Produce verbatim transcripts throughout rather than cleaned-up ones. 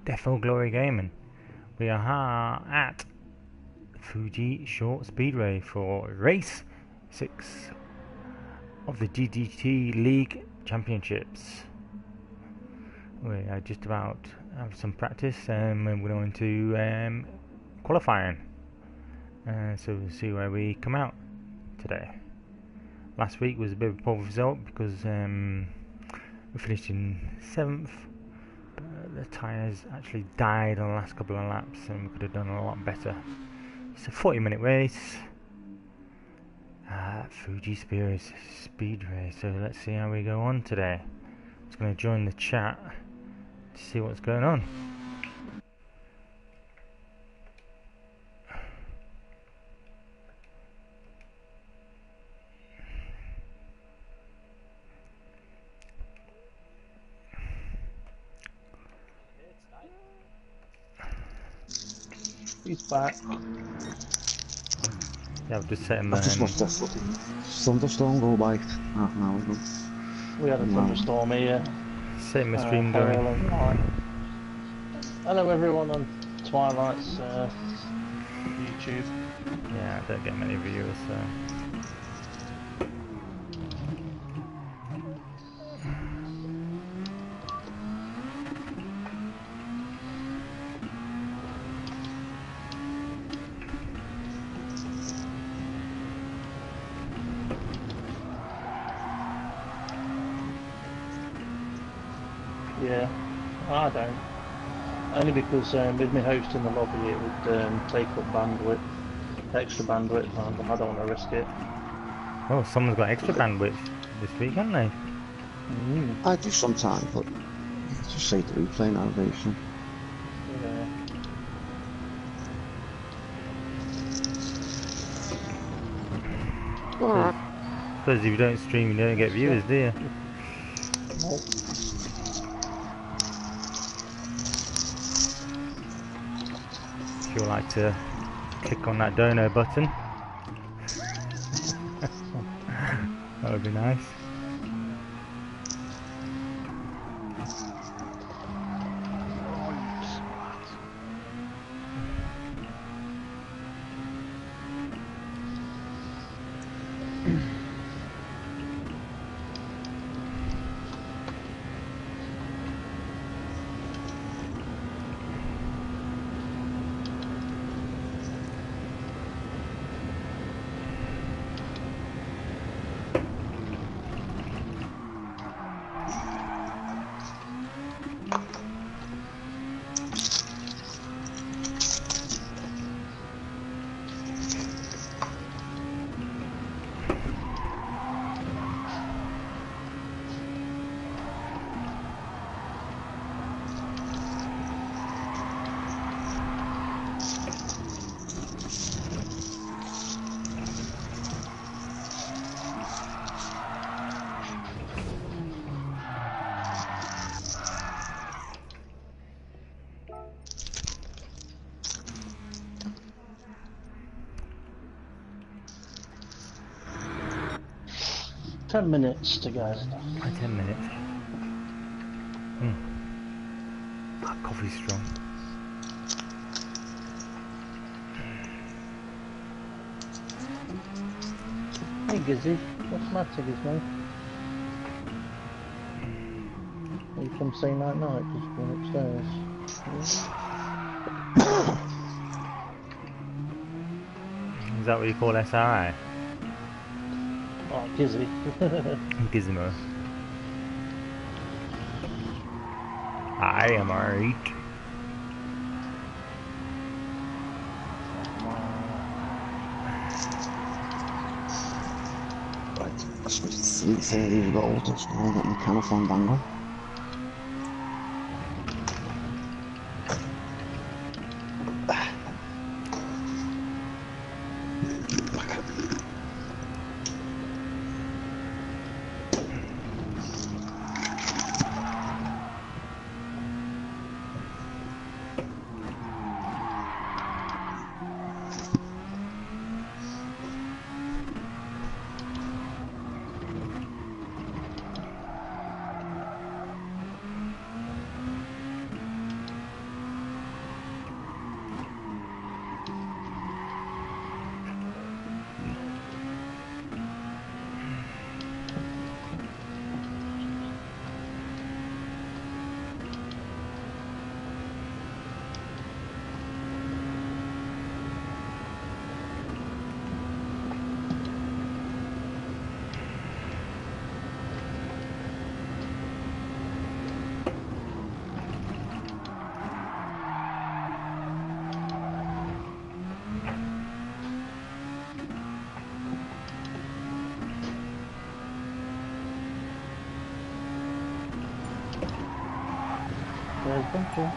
Death or Glory Gaming. We are at Fuji Short Speedway for race six of the D G T League Championships. We are just about to have some practice and we're going to um, qualifying. Uh, so we'll see where we come out today. Last week was a bit of a poor result because um, we finished in seventh. But the tyres actually died on the last couple of laps and we could have done a lot better. It's a forty minute race at Fuji Speedway, so let's see how we go on today. I'm just going to join the chat to see what's going on. He's back. Yeah, I've just set him. I've just lost that footing. Thunderstorm go by half an hour ago. We had a thunderstorm here. Set my Uh, stream going. Right. Hello everyone on Twilight's uh, YouTube. Yeah, I don't get many viewers, so. Yeah, I don't. Only because um, with me hosting the lobby it would um, take up bandwidth, extra bandwidth, and I don't want to risk it. Oh, someone's got extra bandwidth this week, haven't they? Mm. I do sometimes, but just save the replay navigation. Yeah. Because if you don't stream, you don't get viewers, do you? Nope. If you'd like to click on that dono button, that would be nice. Ten minutes to go. My ten minutes. Hmm. That coffee's strong. Hey Gizzy, what's the matter, Gizmo? Are you from Say Night Night? Just going upstairs. Yeah. Is that what you call S R I? Oh, Gizzy. Gizmo. I am alright. Right, I switched to three thirty as well, just now getting the California dangle. There's Buncher.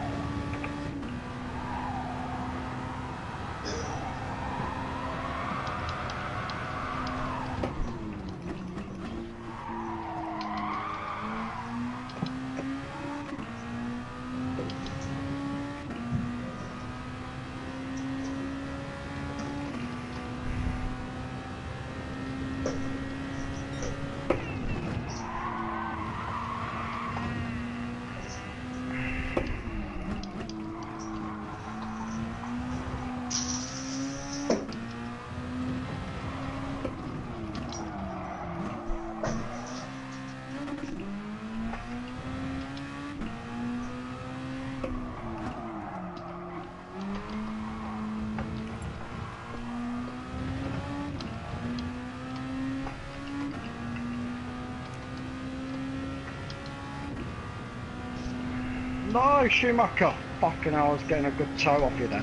No, Schumacher! Fucking hell, I was getting a good toe off you then.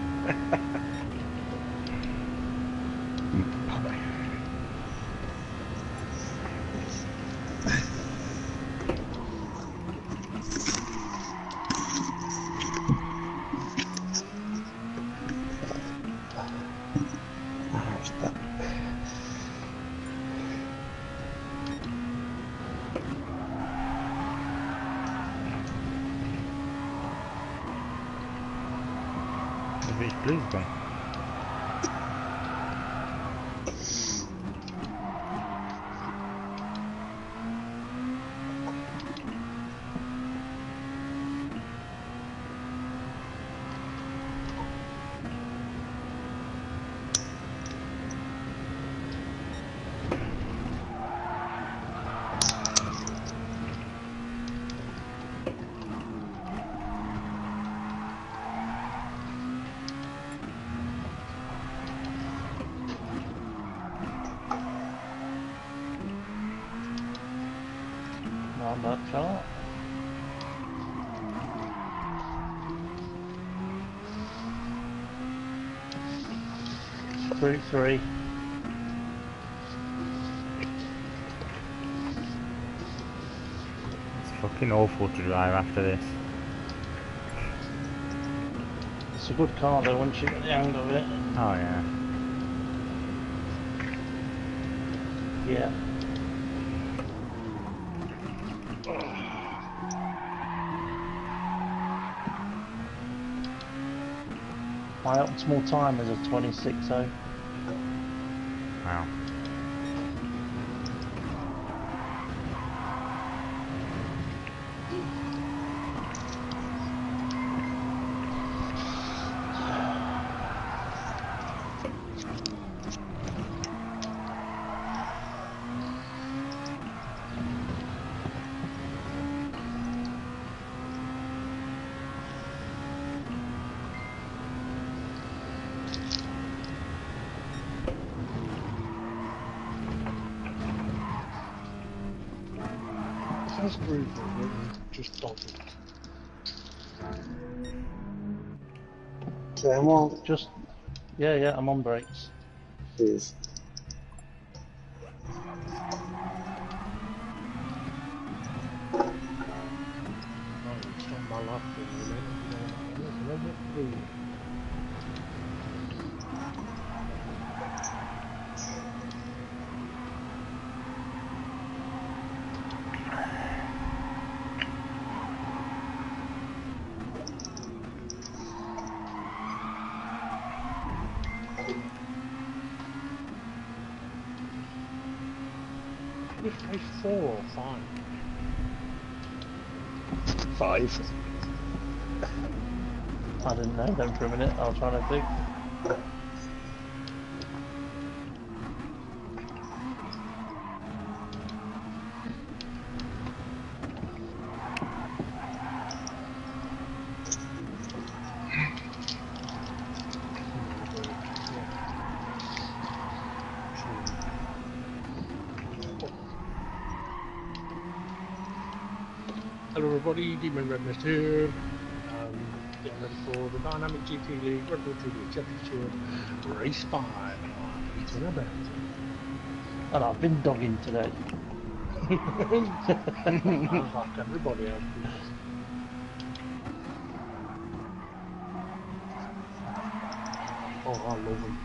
Which blue's gone? On that chart. Three, three. It's fucking awful to drive after this. It's a good car though once you get the hang of it. Oh yeah. Yeah. My optimal time is a twenty-six oh. Wow. That's brutal, just dodging. Okay, I'm on. Just, yeah, yeah, I'm on brakes. Please. Oh, it's not my lap for a minute. Which place, four or five? Five. I didn't know then for a minute, I was trying to think. Hello everybody, Demon Redness here. Um, getting ready for the Dynamic G T League Red Bull T V Championship Race five. It's in a bit. And I've been dogging today. Like everybody else. Oh, I love them.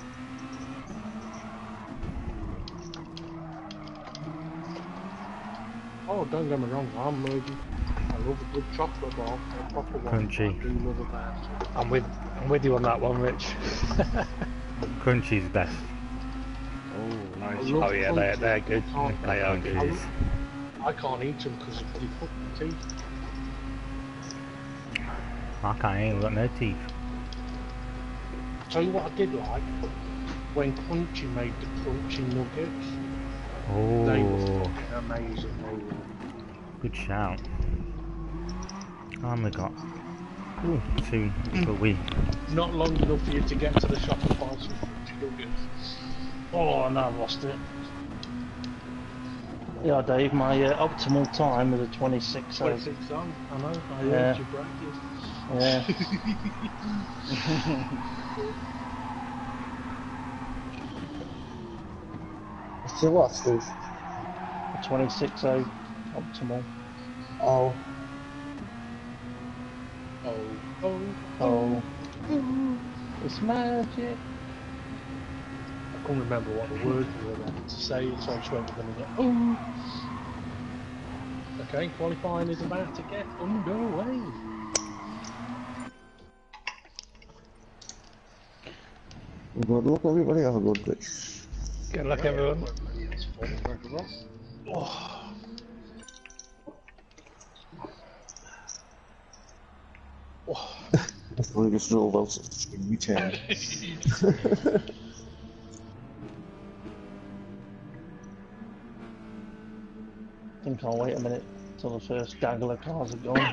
Oh, don't get me wrong, I'm allergic. I love a good chocolate bar, a proper one. Crunchy. I do love a bad. I'm with I'm with you on that one, Rich. Crunchy's best. Oh, I nice. love Oh yeah, they're crunchy. they're good. I can't- They are good. Crunchies. I can't eat them because they fuck my teeth. I can't ain't got no teeth. Tell you what I did like, when Crunchy made the crunchy nuggets, they were Oh, fucking amazing. They were. good shout. And we got ooh, soon for we. Not long enough for you to get to the shop and buy some crunchy nuggets. Oh, no, I've lost it. Yeah, Dave, my uh, optimal time was a twenty-six. twenty-six on, I know, I Yeah. heard you bragging. Yeah. Still what, Steve? A twenty-six oh optimal. Oh, Oh, oh, Oh. It's magic. I couldn't remember what the words were then to say, so I just went with another oh. Okay, qualifying is about to get underway. good luck, everybody. Have a good day. Good luck, everyone. Everybody has fun, everyone. Oh. Oh. We just drove out of the screen return. I think I'll wait a minute till the first gaggle of cars are gone.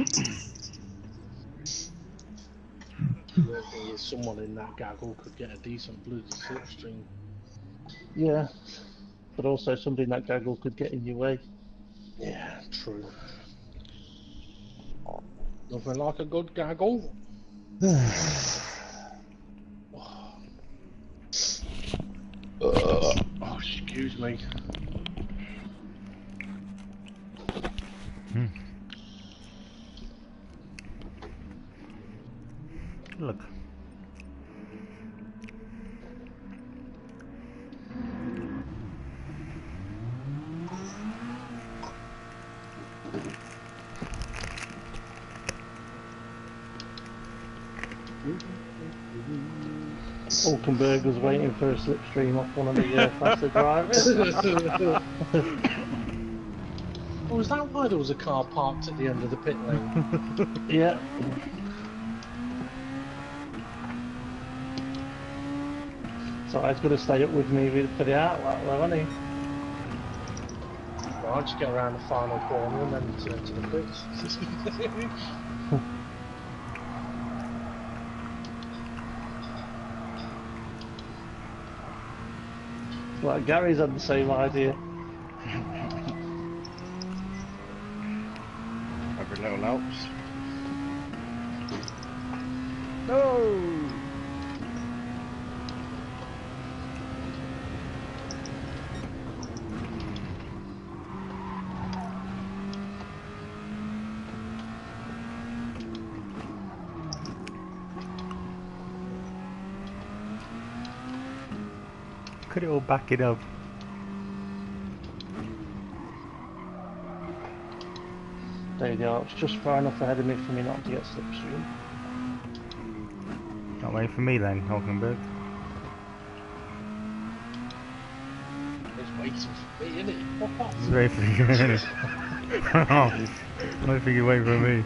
The weird thing is, someone in that gaggle could get a decent bloody slipstream. Yeah. But also somebody in that gaggle could get in your way. Yeah, true. Nothing like a good gaggle. Oh, excuse me. Hmm. Look. Hulkenberg was waiting for a slipstream off one of the uh, faster drivers. Oh, is that why there was a car parked at the end of the pit lane? Yeah. So he's got to stay up with me with- for the outlap, though, hasn't he? Well, I'll just get around the final corner and then turn to the pits. Like Gary's had the same idea. Every little helps. No. Could it all back it up? There you go. It's just far enough ahead of me for me not to get slipstream. Not waiting for me then, Hulkenberg. It's waiting for me, isn't it? What part? He's waiting for you. I think you're waiting for me.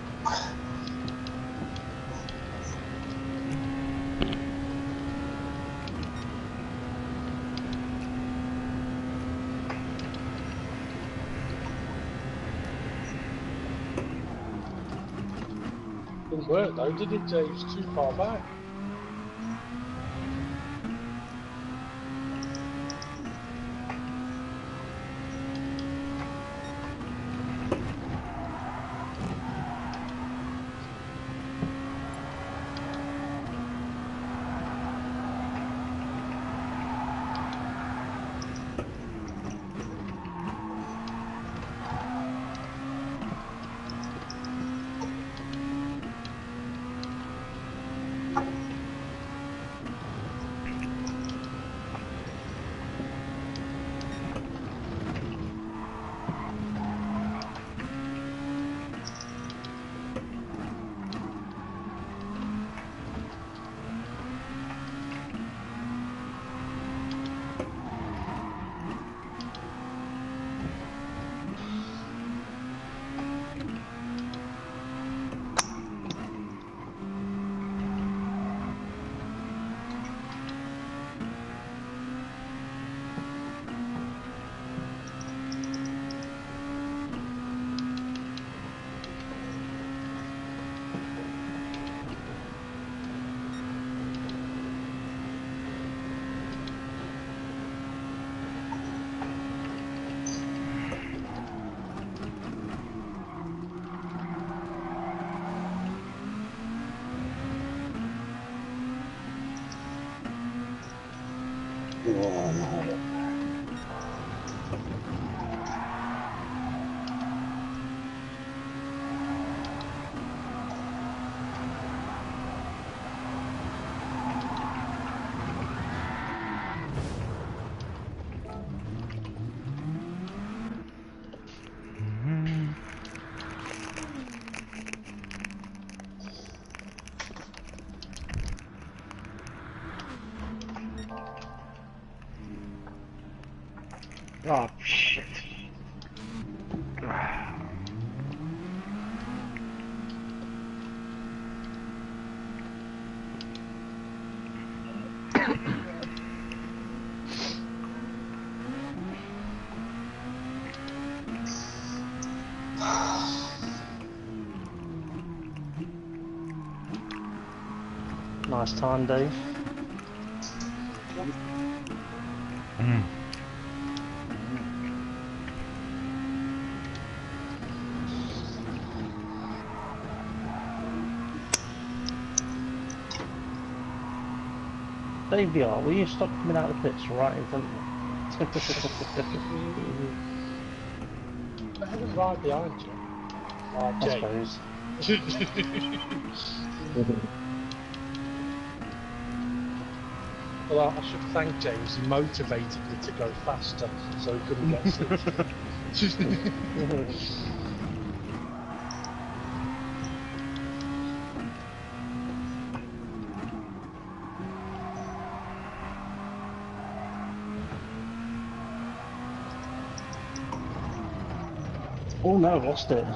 Didn't work though, did it? Uh, It's too far back. Oh no. Oh, shit. Nice time, Dave. Mm. Dave V R, will you stop coming out of the pits right in front of me? I was right behind you. Like I James. suppose. Well, I should thank James. He motivated me to go faster, so he couldn't get slipped. Oh no, I've lost it.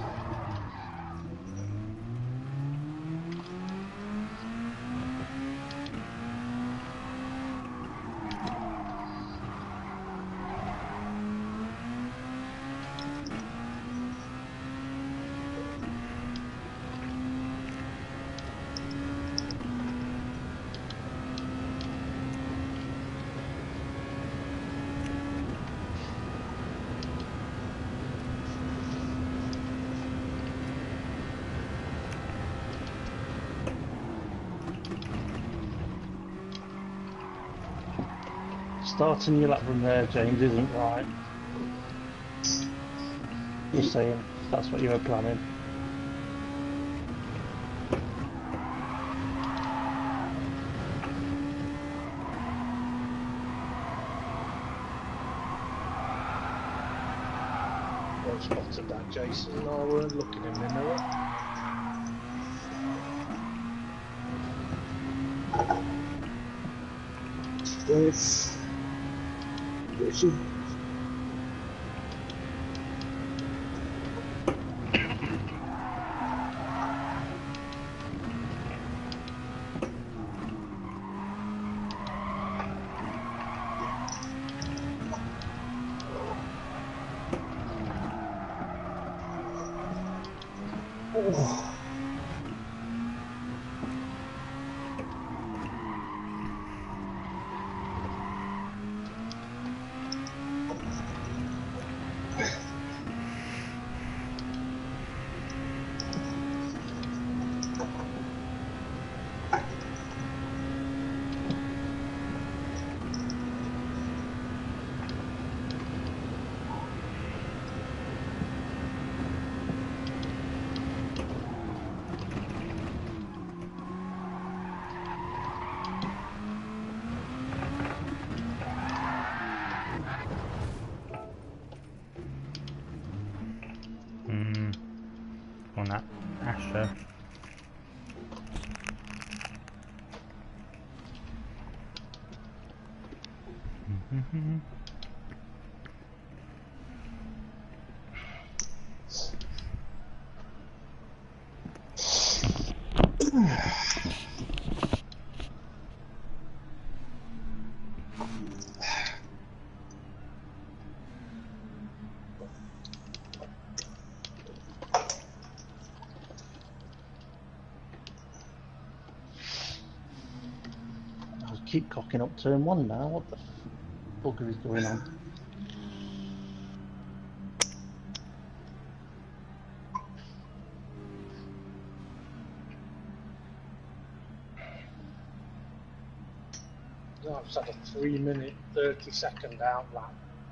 Starting your lap from there, James, isn't right. Just saying, that's what you were planning. Well spotted that, Jason. I weren't looking in the mirror. Yes. Yes, you. Oh. Mm. On that Astra. Mm-hmm. I'll keep cocking up turn one now. What the bugger is going on? I've just had a three minute thirty second out lap.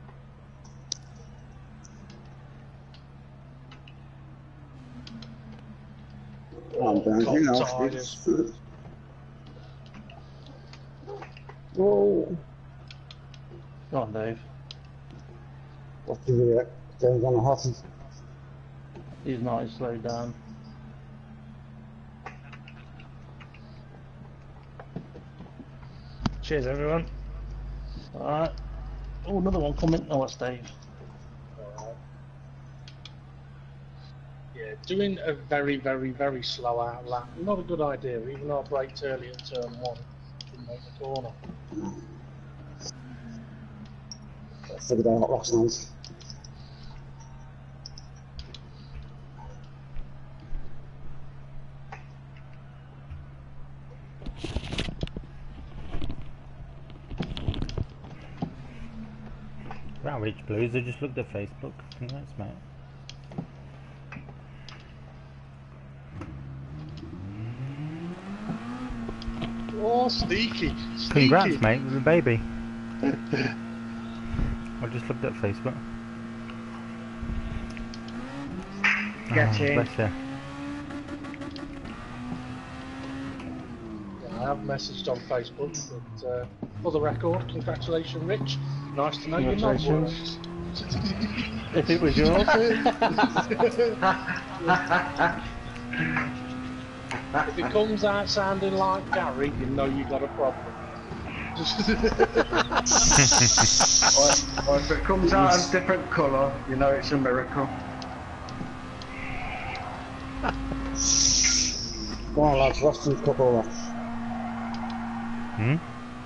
I'm down here now. tires. Whoa. Go on, Dave. What do you James on the hosses? He's not, he's slowed down. Cheers, everyone. Alright. Oh, another one coming. Oh, that's Dave. Alright. Yeah, doing a very, very, very slow out lap. Not a good idea, even though I braked early at turn one. Didn't make the corner. I figured out last night. Wow, Rich Blues, I just looked at Facebook. Congrats, mate. Oh, sneaky! Sneaky! Congrats, mate, with a baby. I just looked at Facebook. Get Oh, in. bless you. Yeah, I have messaged on Facebook, but uh, for the record, congratulations, Rich. Nice to know you're not Congratulations. worked. If it was yours. If it comes out sounding like Gary, you know you got a problem. or, or if it comes out a different colour, you know it's a miracle. Go on, lads, last two couple of laps. Hmm?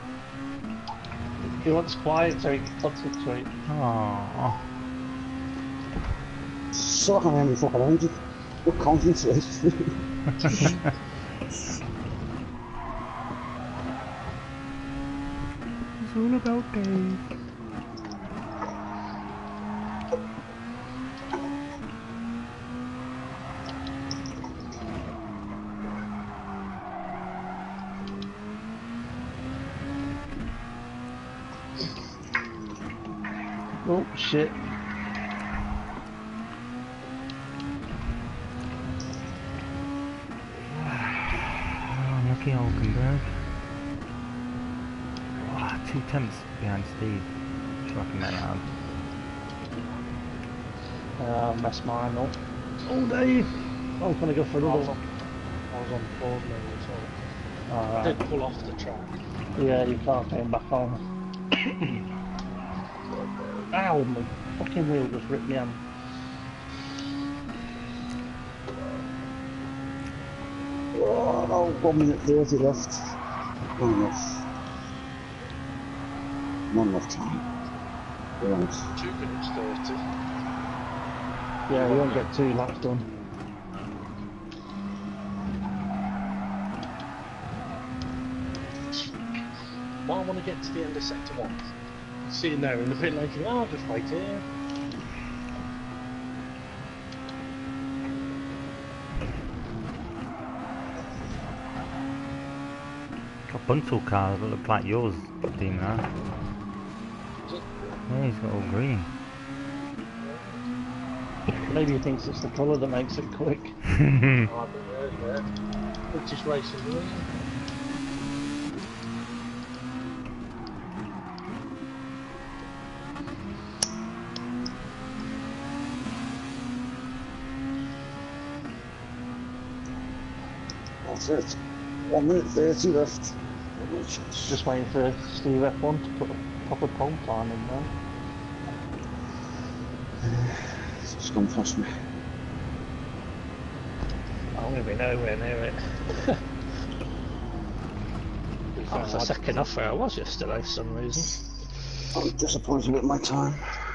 He wants quiet so he can concentrate. Oh. So I can hear me fucking engine. What concentrate? It's all about Dave. Oh, shit. Oh, lucky Oldenburg. Oh, two tenths behind Steve. Fucking that out. Uh, messed mine up. Oh, Dave! I was going to go for I was another on, one. I was on board now as well. I Alright. did pull off the track. Yeah, you can't get him back on. Ow, my fucking wheel just ripped me hand. Oh, no, one minute thirty left. Not enough. Not enough time. Right. Two minutes thirty. Yeah, we won't get two laps done. Well, I want to get to the end of sector one. Sitting there in the pit lane, thinking, oh, I'll just wait here. Got Buntle cars that look like yours, Dean, now. Is it? Yeah, he's got all green. Maybe he thinks it's the colour that makes it quick. Oh, I've been there, yeah. British racing green. That's it. One minute thirty left. Just waiting for Steve F one to put a proper pole time in there. It's just gone past me. I'm going to be nowhere near it. I was a second off where I was yesterday for some reason. I'm disappointed with my time.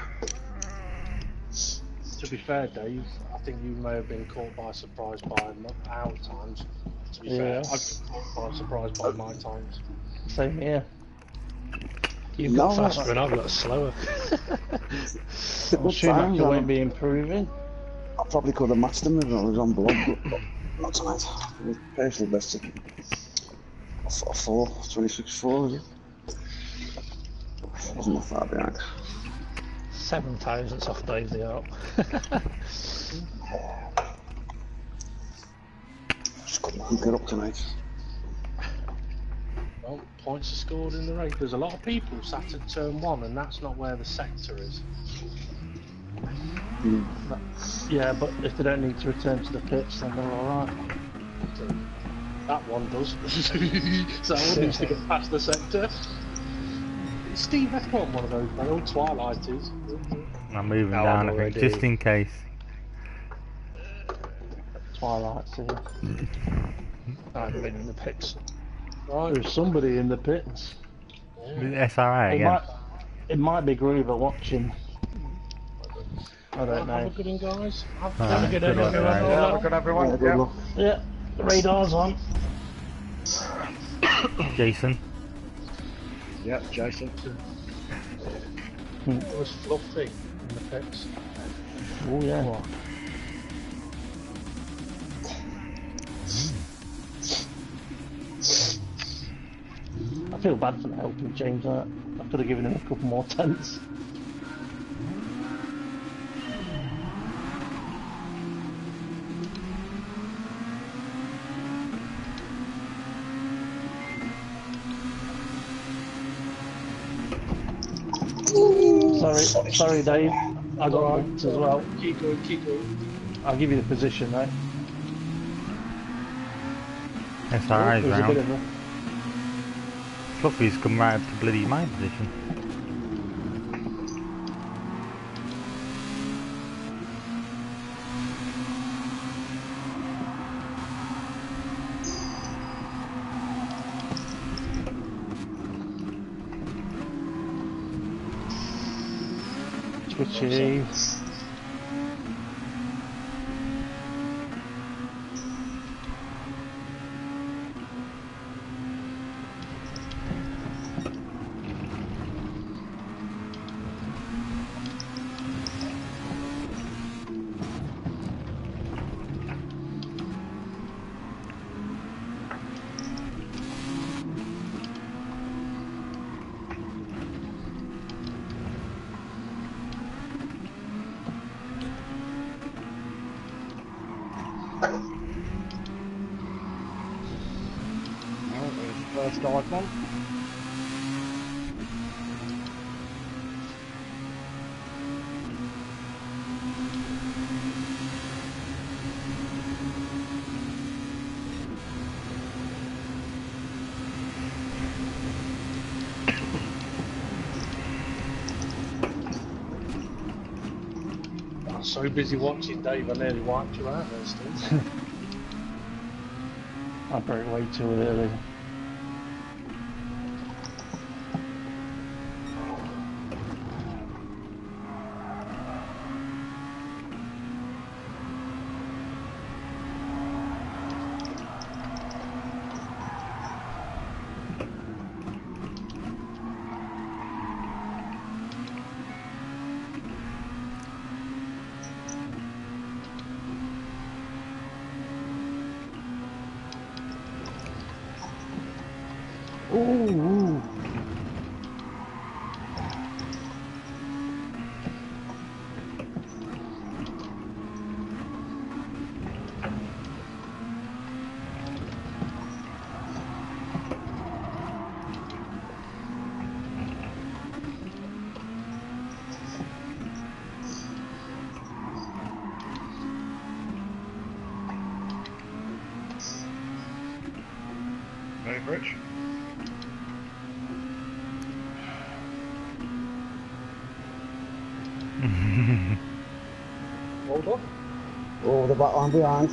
To be fair, Dave, I think you may have been caught by surprise by m- our times. To be fair, Yeah. I've been caught by surprise by my times. Same here. You've got No, faster and I've got slower. I'm sure times, you I- won't be improving. I probably could have matched them if I was on board, but, but not tonight. My personal best is a, a four, twenty-six four, is it? Wasn't that far behind. Seven thousandths off Daisy up. Just couldn't keep it up tonight. Well, points are scored in the race. There's a lot of people sat at turn one, and that's not where the sector is. Mm. But, yeah, but if they don't need to return to the pits, then they're alright. So that one does. So that one needs to get past the sector. Steve, that's not one of those little Twilight is. I'm moving No, down, I'm I think, already- just in case. Twilight's here. I haven't been in the pits. Right. There's somebody in the pits. S R A It again. might, it might be Groover watching. I don't Have know. a good one, guys. Have, Alright, have a good good one, luck, everyone. guys. Yeah, have a good Yeah, everyone. good Yeah. luck. Yeah, the radar's on. Jason. Yeah, Jason. It was fluffy in the pits. Oh yeah. I feel bad for not helping James out. I could have given him a couple more tents. Sorry, sorry Dave. I got hooked as well. Keep going, keep going. I'll give you the position though. S R A's There's a bit of round. a... Fluffy's come right up to bloody my position. Twitchy. Oh, there's the first dive one. I was so busy watching Dave, I nearly wiped you out there, Steve. I broke way too early. Ooh, ooh. Ready, Rich? Hold on. Oh, the back line behind.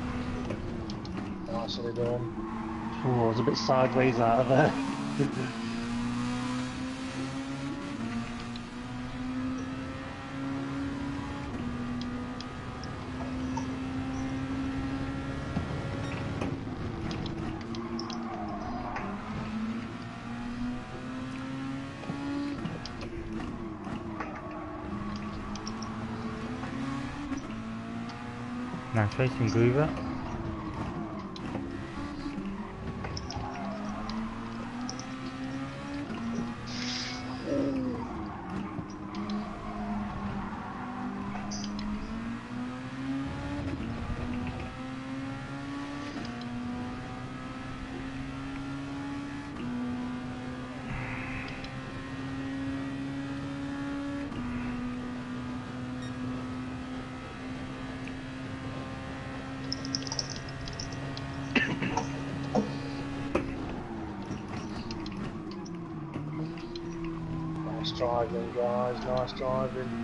Nicely done. Ooh, I was a bit sideways out of there. Nice racing, Groover. Nice driving, guys, nice driving.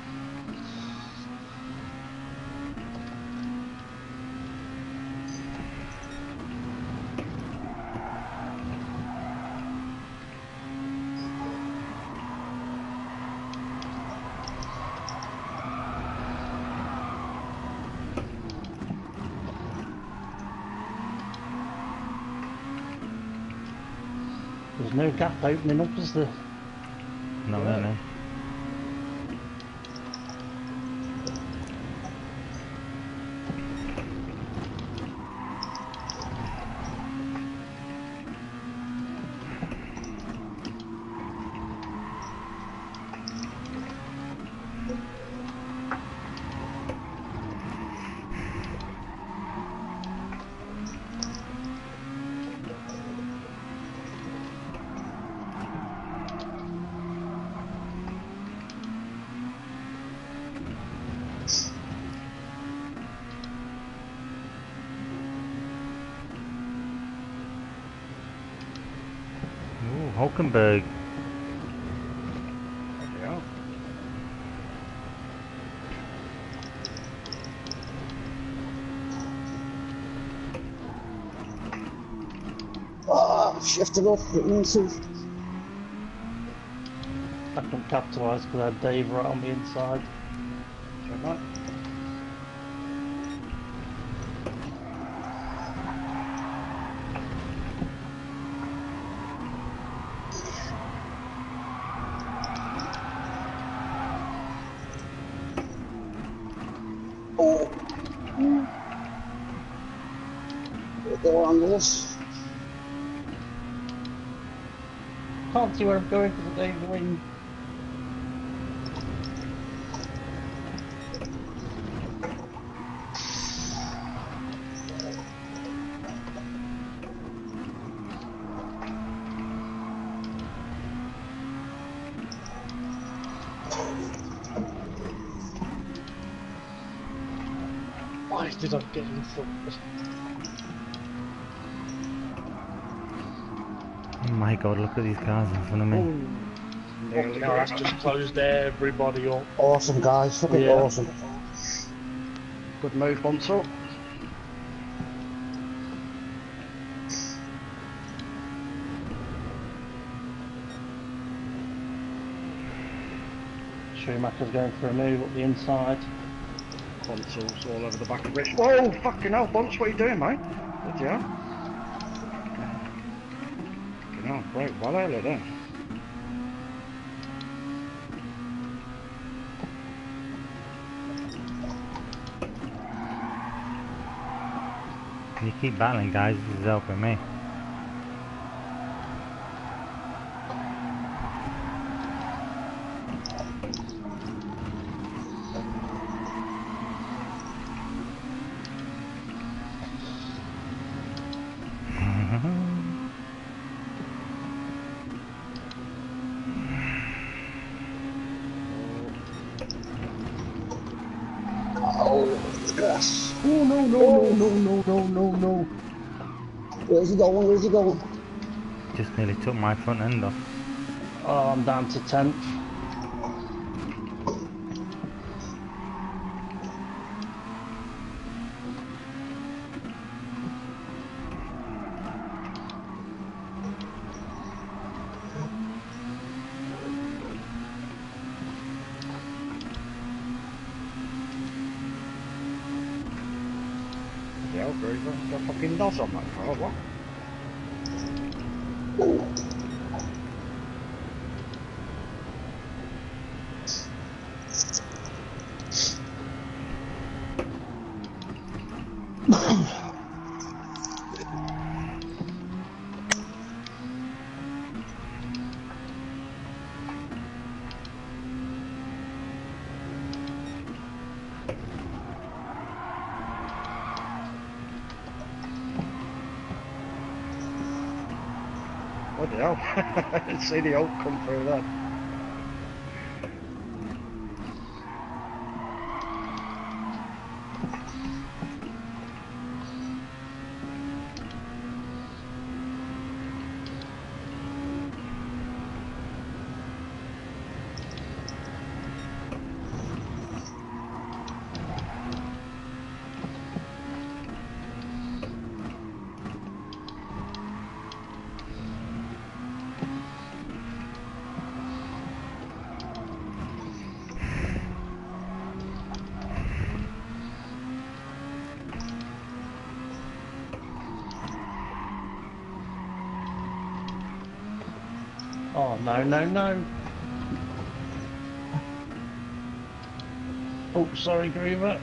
There's no gap opening up, is there? Not really. Ooh, Hulkenberg. Yeah. Ah, shifted off, it means to. I couldn't capitalise because I had Dave right on the inside. Check that. Oh! Mm. Door angles. Can't see where I'm going because of Dave's wing. Why did I get in front? Oh my god, look at these cars in front of me. Oh, fucking hell, that's just closed everybody up. Awesome, guys. Fucking Yeah. awesome. Good move, Bonso. Schumacher's going for a move up the inside. Consoles all over the back of it. Whoa, fucking hell, Bonso, what are you doing, mate? Bloody hell. Fucking hell, great, well early there. You keep battling, guys. This is helping me. Oh, yes. Oh no no no no no no no! Where's he going? Where's he going? Just nearly took my front end off. Oh, I'm down to tenth. Yeah, very good. Got fucking nos on that car, what? Bloody hell. I didn't see the oak come through then. Oh, no, no, no. Oh, sorry, Griever.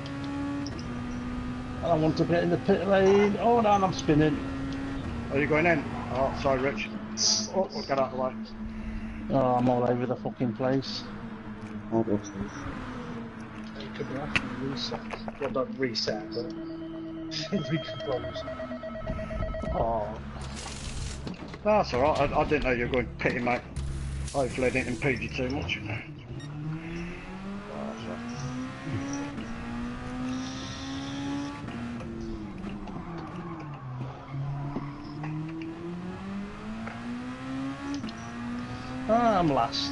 I want to get in the pit lane. Oh, no, I'm spinning. Are you going in? Oh, sorry, Rich. Oh, we'll get out of the way. Oh, I'm all over the fucking place. I'll go through. You could be after the reset. Well, not reset, but recompose. Oh, No, that's alright. I, I didn't know you were going pitty, mate. Hopefully I didn't impede you too much. Oh, so. ah, I'm last.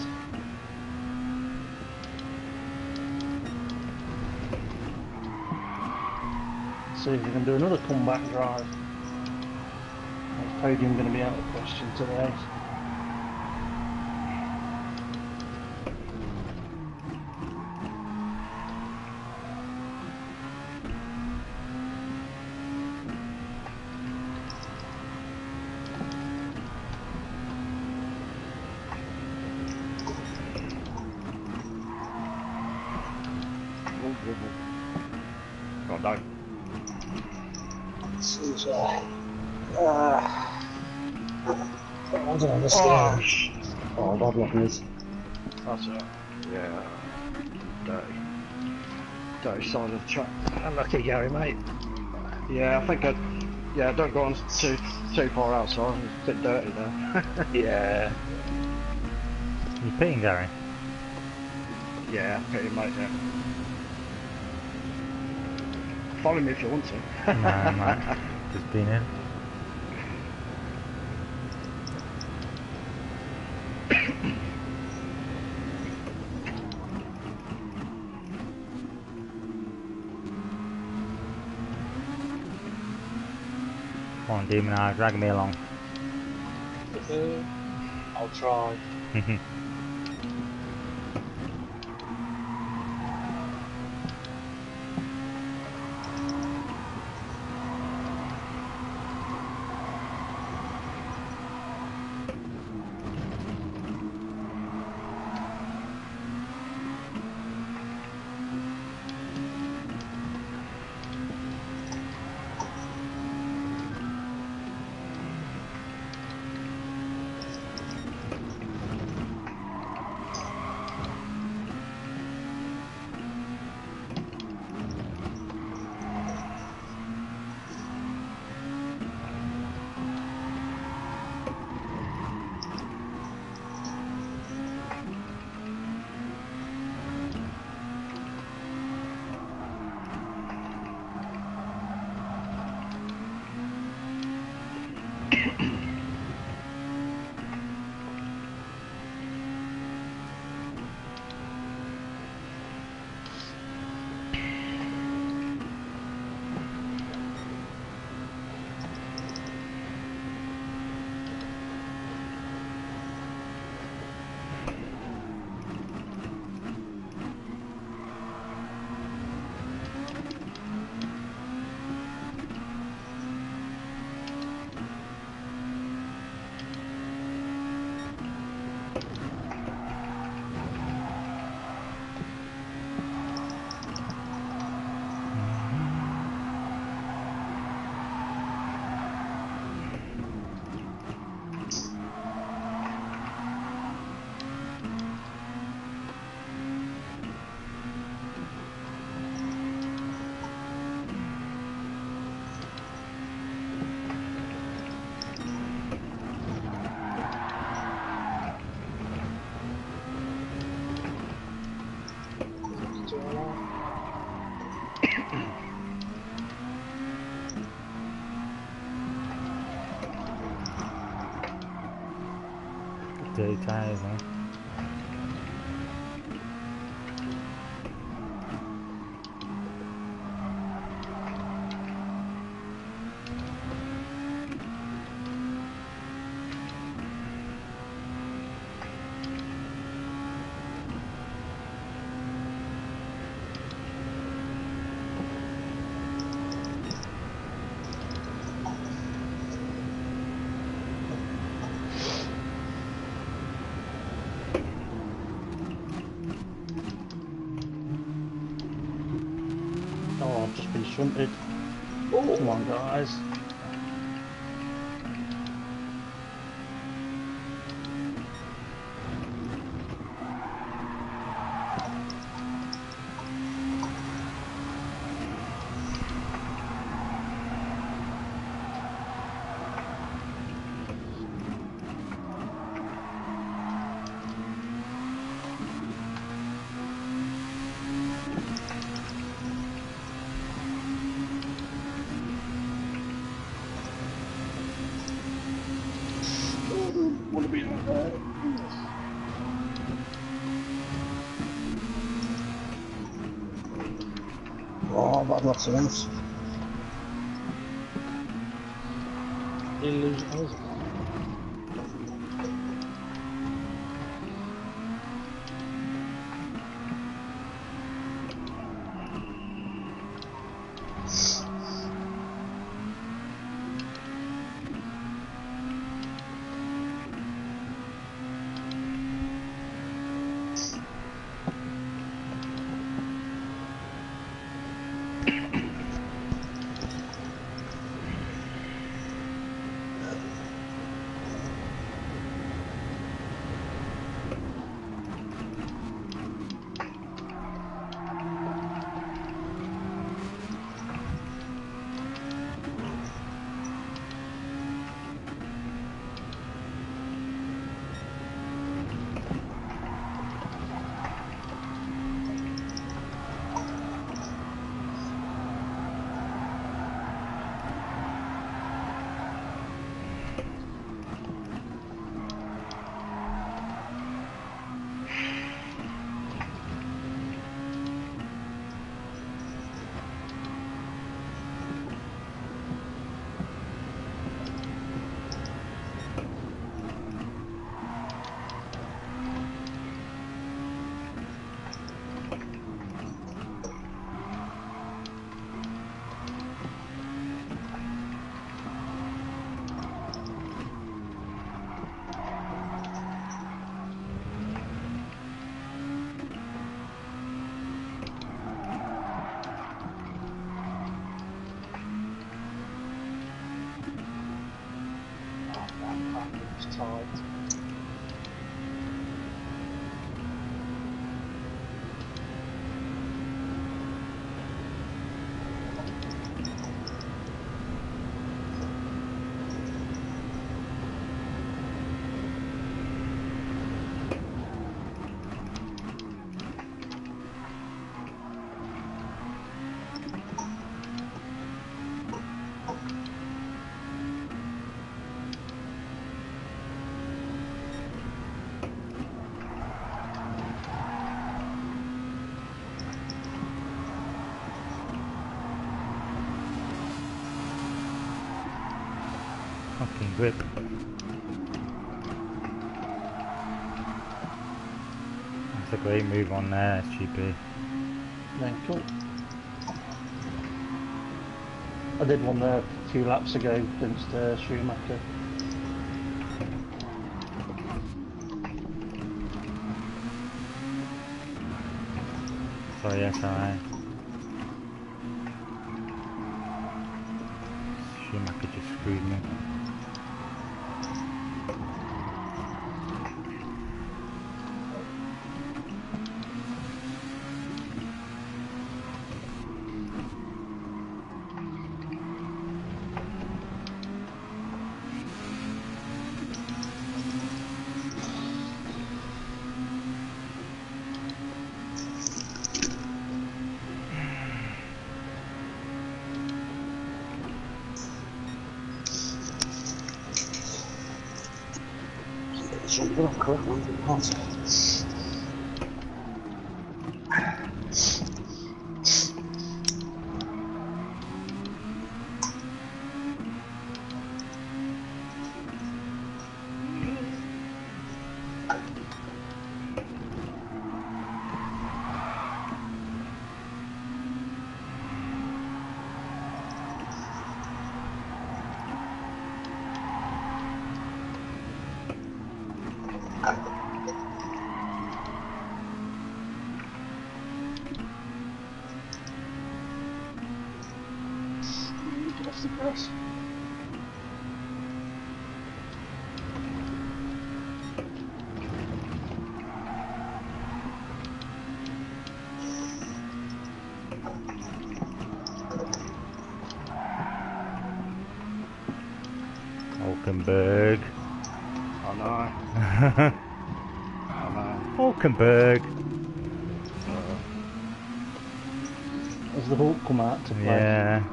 See if we can do another comeback drive. Is podium going to be out of the question today? God, no. Seems uh, uh, I don't understand. Oh, sh Oh, bad luck is. That's it. Yeah. Dirty. Dirty side of the track. Unlucky, Gary, mate. Yeah, I think I'd... Yeah, don't go on too too far outside. It's a bit dirty there. Yeah. You pitting, Gary? Yeah, pretty mate, yeah. Follow me if you want to. No, no. Just been in. Come on, Demon Eye, drag me along. I'll try. dirty tyres, huh? Oh, I've just been shunted. Oh, come on, guys. Want to be like that? Oh, I've had lots of things. Didn't lose it, was it? It's tight. Fucking grip. That's a great move on there, S G P. Thank you. I did one there a few laps ago against uh, Schumacher. Sorry, yes, alright. Schumacher just screwed me. Something off correct one, can't Get off the grass. Hulkenberg. I know. I know. Hulkenberg. Has the Hulk come out to play? Yeah.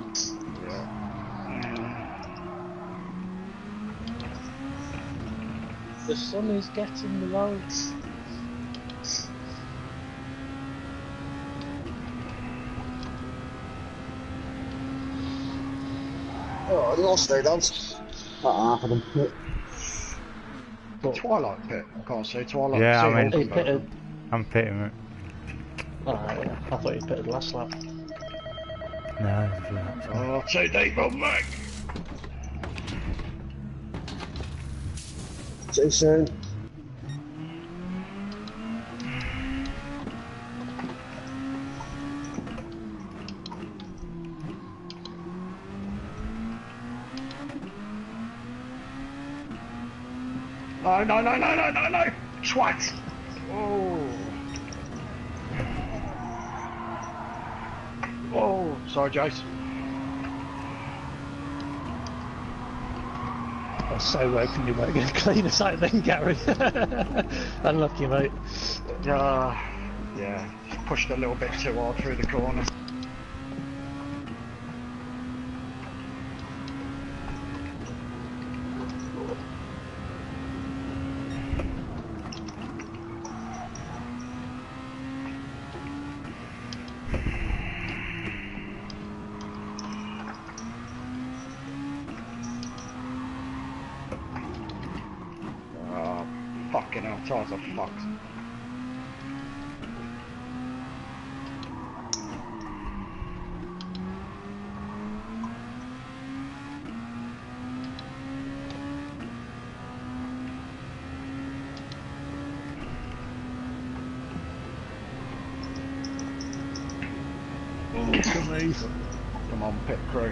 The sun is getting low. Oh, they all stay down. About half of them. But Twilight pit. I can't say Twilight. Yeah, see I mean- he Hulkenberg. pitted. I'm fitting it. Alright, yeah. I thought he pitted last lap. No, it's a few laps. Oh, two deep on Mac. Too soon. No, no, no, no, no, no, no! Twat! Oh. Oh, sorry, Jace. I was so hoping you weren't going to clean us out then, Gary. Unlucky, mate. Uh, yeah, just pushed a little bit too hard through the corner. Oh, fucking hell, tires are fucked. Oh, come on. Come on, pit crew.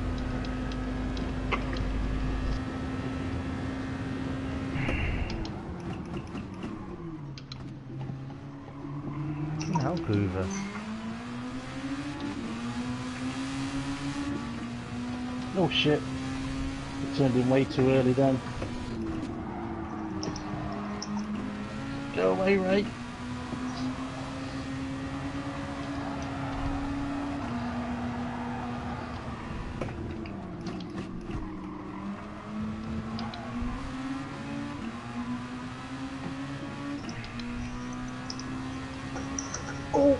Hell, Hoover. Oh shit. It turned in way too early then. Go away, Ray. Oh!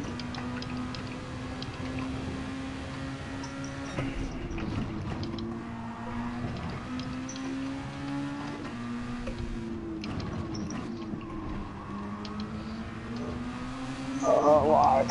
Oh, wide.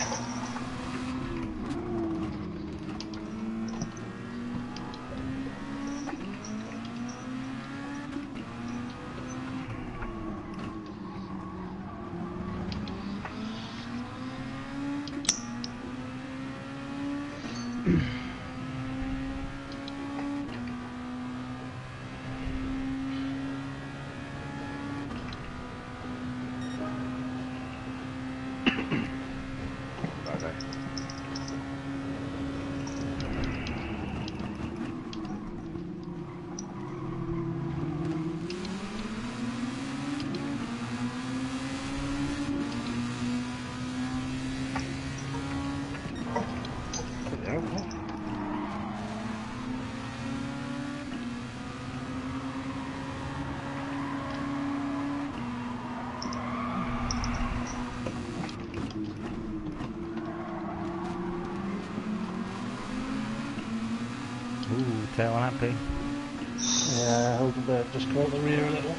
tail happy. Yeah, hold the bird, just caught the rear a little.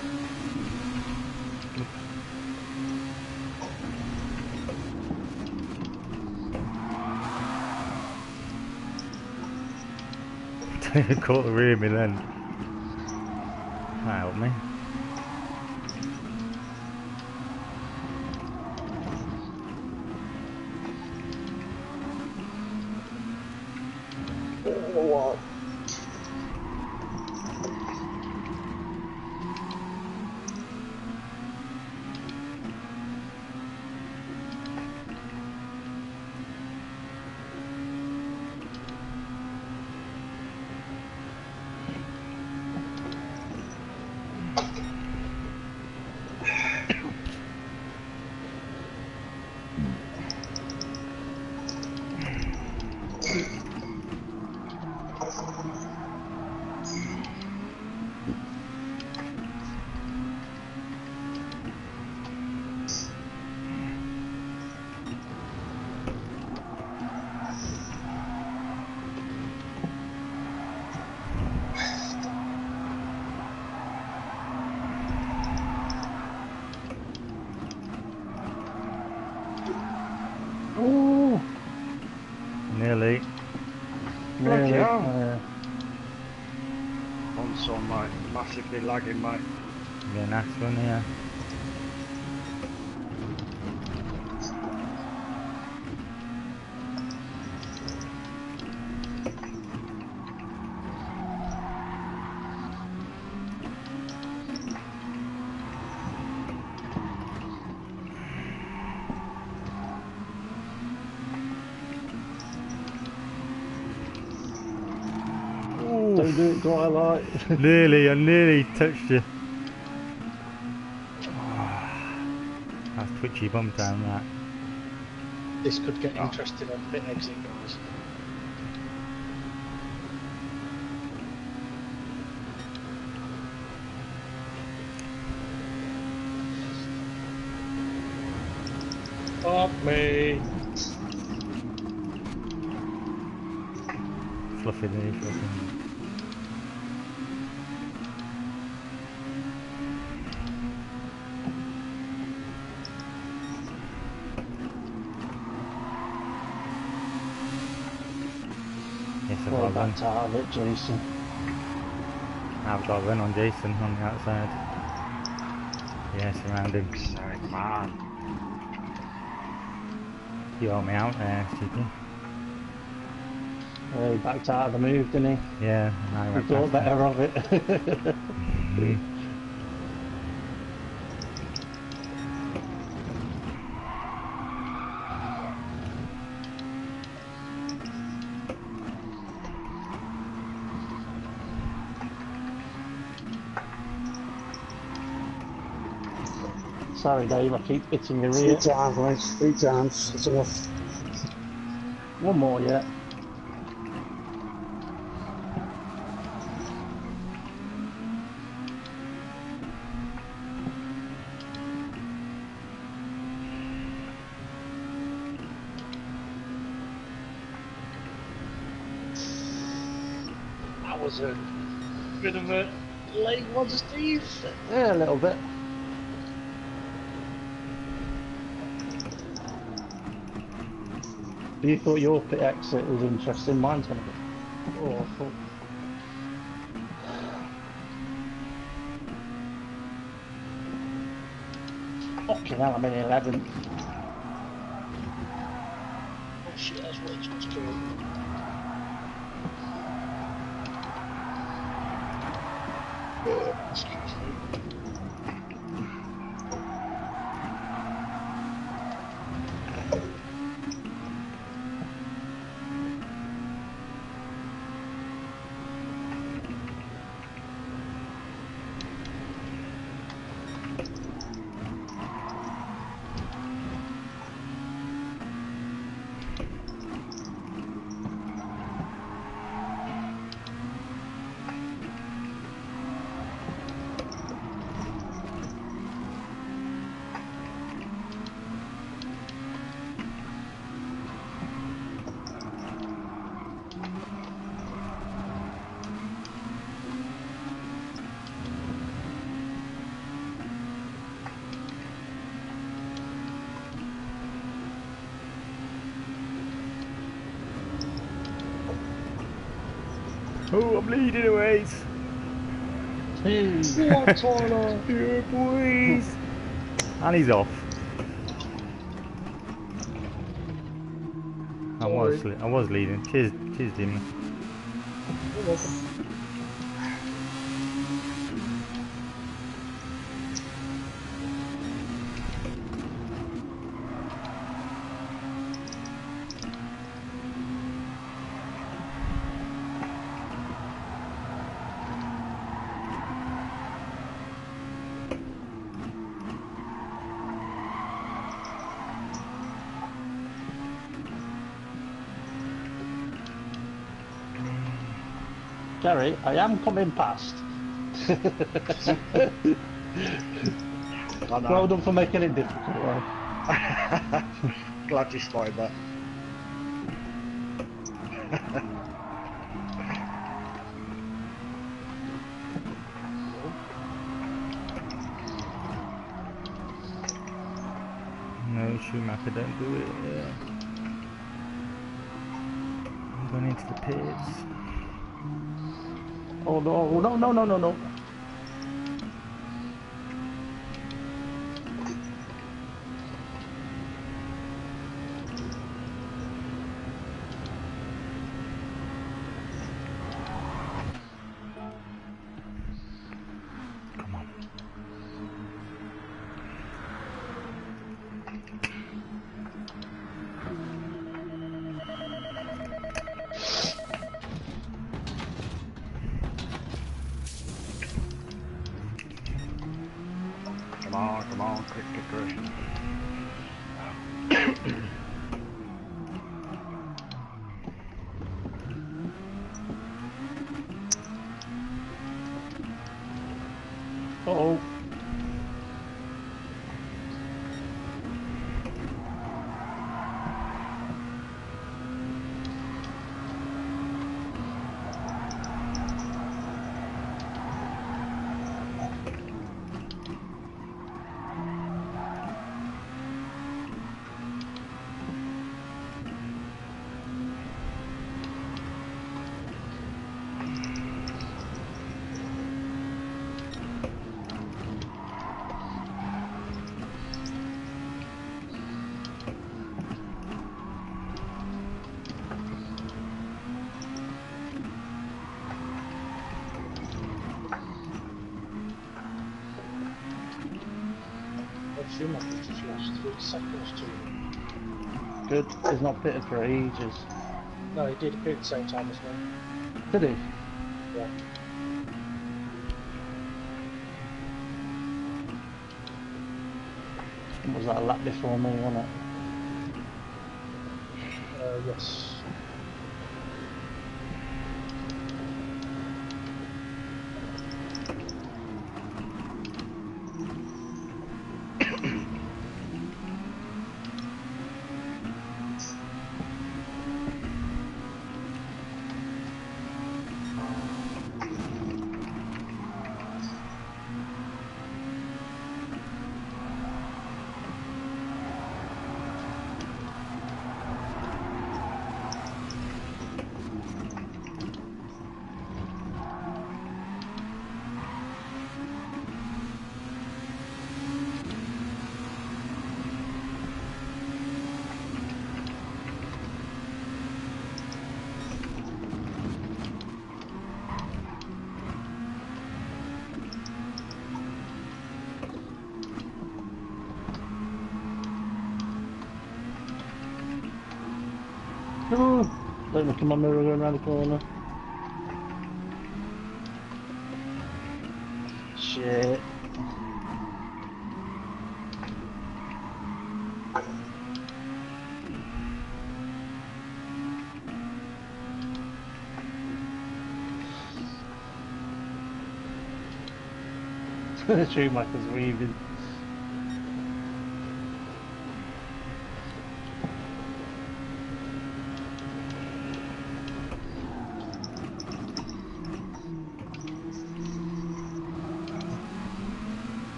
Caught the rear of me then. That helped me. What? Ooh, Nearly. nearly. hell. Uh, Console, mate. Massively lagging, mate. Yeah, nice one, yeah. don't do it quite like. Nearly, I nearly touched you. Oh, that's twitchy bum time, that. This could get interesting on pit exit, guys. Fuck me. Fluffy knee, fucking. Yes, I've Well, got a run. backed out of it, Jason. I've got a run on Jason on the outside. Yes, around him. Sorry, man. You helped me out there, stupid. Uh, he backed out of the move, didn't he? Yeah, and I He went thought past him. better of it. Mhm. Sorry, Dave, I keep hitting your Three rear. times, mate. Three times. It's enough. One more yet. That was a bit of a late one, Steve. Yeah, a little bit. You thought your pit exit was interesting, mine's gonna be awful. Fucking hell, I'm in eleventh. Oh shit, that's what it's just doing. Excuse me. Oh, I'm leading a race. Hey. What, Tyler? Yeah, boys. And he's off. I was, Sorry. I was leading. Cheers, cheers, Jimmy. You're welcome. Gary, I am coming past. I know. Well done for making it difficult. Right? Glad you spotted that. No, Schumacher, don't do it. Yeah. I'm going into the pits. Oh no, no, no, no, no, no. Come on. Come on, come on, quick, quick, quick. Uh-oh. Schumacher just lost three seconds to him. Good. He's not pitted for ages. No, he did appear at the same time as me. Did he? Yeah. Was that a lap before me, wasn't it? Uh, yes. No! Don't look at my mirror going around the corner. Shit. The Schumacher's weaving.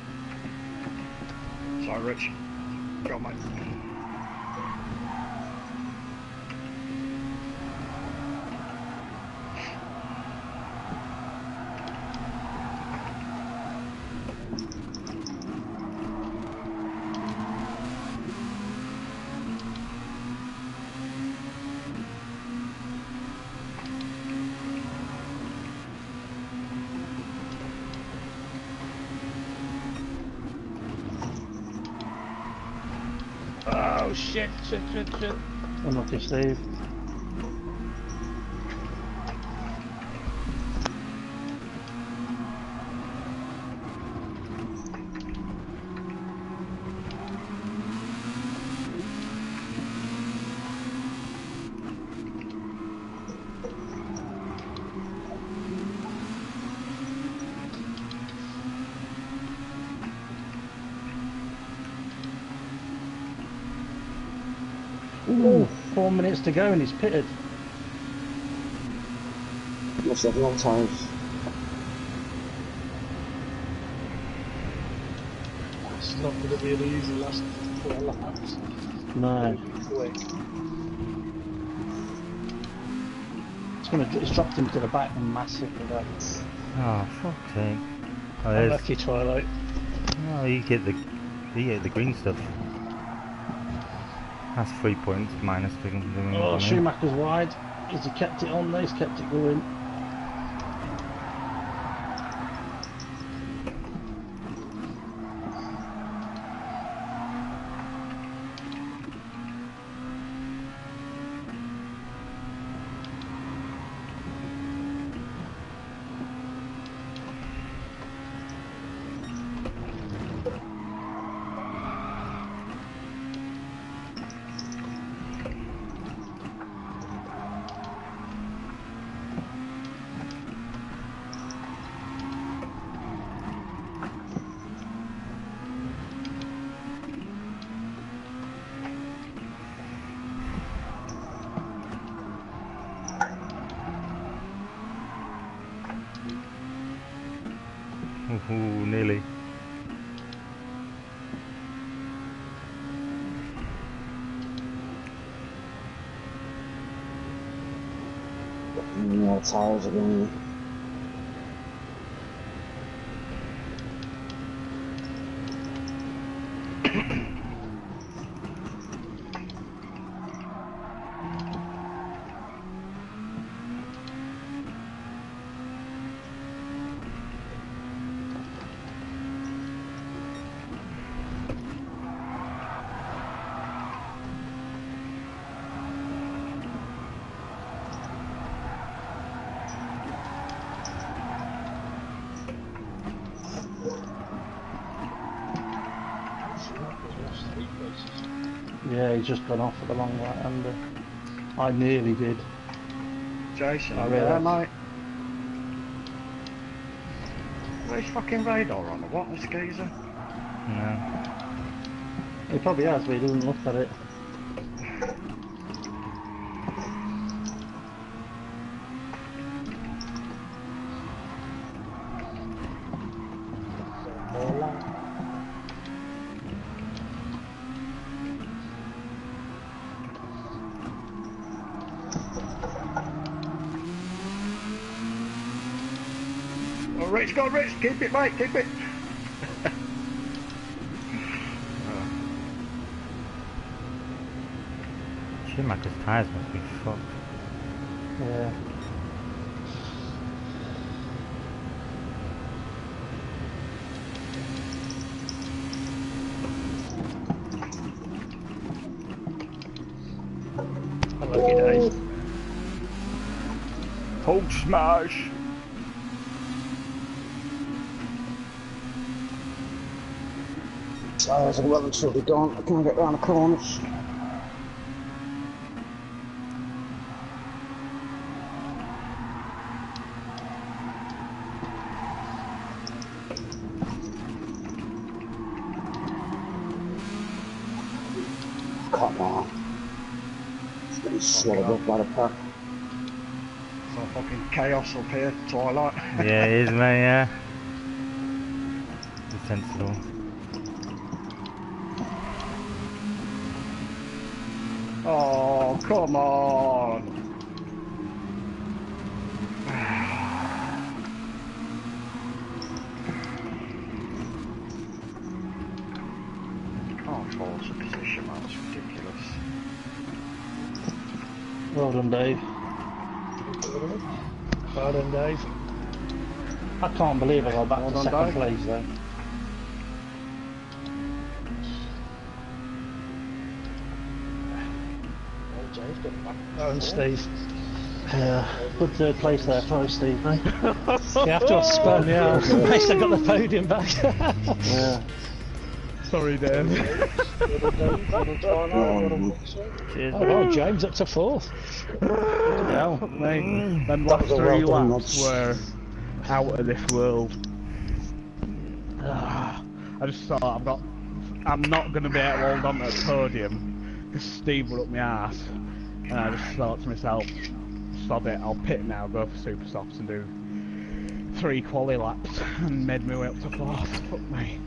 Sorry, Rich. Go on, mate. Oh shit, shit, shit, shit. Unlucky Steve. Ooh, four minutes to go and he's pitted. Must have long times. It's not going to be an easy last four laps. No. It'll be quick. It's gonna it's dropped him to the back massively that. Oh, fuck's sake. Oh, there's, Unlucky Twilight. oh, you get the, you get the green stuff. That's three points minus the green. Oh, Schumacher's wide. Has he kept it on there? He's kept it going. Ooh, nearly. Yeah, tires again. Yeah, he's just gone off at the long right hander. I nearly did. Jason, I are you there, realised. mate? Where's fucking radar on? What, this geezer? No. He probably has, but he doesn't look at it. Oh, Rich, go on, Rich! Keep it, mate, keep it! Schumacher's tyres must be fucked. Yeah. Unlucky days. Hulk smash! Tires are well and truly gone. I can't get round the corners. Come on. It's getting swallowed up by the pack. Some fucking chaos up here, Twilight. Yeah, it is, mate, yeah. It's sensible. Oh, come on! Can't force a position, man. It's ridiculous. Well done, Dave. Well done, Dave. I can't believe I got back Well to done, second Dave. place though. Oh, and Steve. Yeah, good third place there for us, Steve, mate. You have to have spun, yeah. At least I got the podium back. Yeah. Sorry, Dave. Cheers. Oh, well, James up to fourth. Yeah, mate. Them last three laps were out of this world. I just thought I've got. I'm not going to be able to hold on to the podium because Steve would up my ass. And I just thought to myself, sod it, I'll pit now, go for super softs and do three quali laps and made my way up to fourth. Fuck me.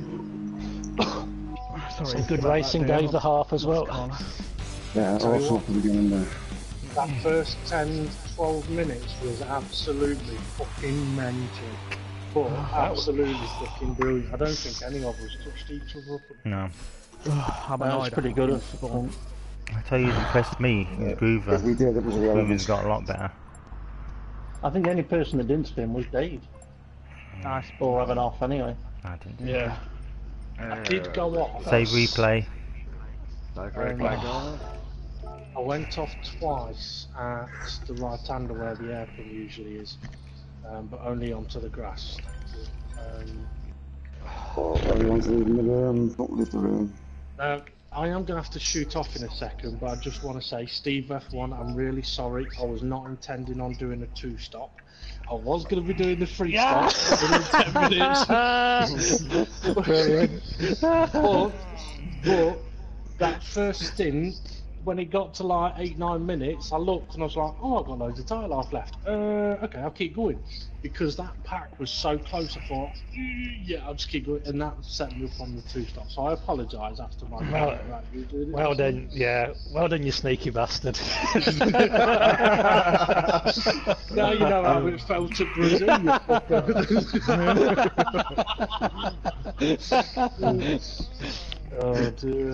Sorry. Some good racing, Dave, the half as well. Yeah, also at the beginning there. That first ten, twelve minutes was absolutely fucking mental. But absolutely fucking brilliant. I don't think any of us touched each other up. No. I'm That was pretty good. I tell you, it impressed me, Yeah, Groover. if we did, it was a relevant. Groover's got a lot better. I think the only person that didn't spin was Dave. Nice. Or have an off anyway. I didn't. Yeah. I did go off. Save replay. Um, I went off twice at the right hander where the airpin usually is, um, but only onto the grass. Um, Oh, everyone's leaving the room. Don't leave the room. now, I am going to have to shoot off in a second, but I just want to say, Steve F one, I'm really sorry. I was not intending on doing a two-stop. I was going to be doing the free Yeah. stop within ten minutes. Brilliant. but, but that first stint, when it got to like eight, nine minutes, I looked and I was like, oh, I've got loads of tyre life left. Uh, okay, I'll keep going. Because that pack was so close, I thought, yeah, I'll just keep going. And that set me up on the two stop. So I apologise after my Well, right, you did it. Well done, yeah. Well done, you sneaky bastard. Now you know how it felt at Brazil, you fucker. Oh dear.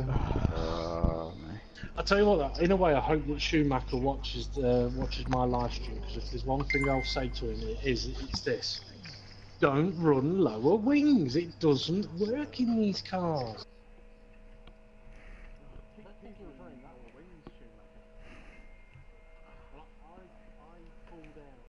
I tell you what, though, in a way, I hope that Schumacher watches uh, watches my live stream, because if there's one thing I'll say to him, it is it's this: don't run lower wings. It doesn't work in these cars.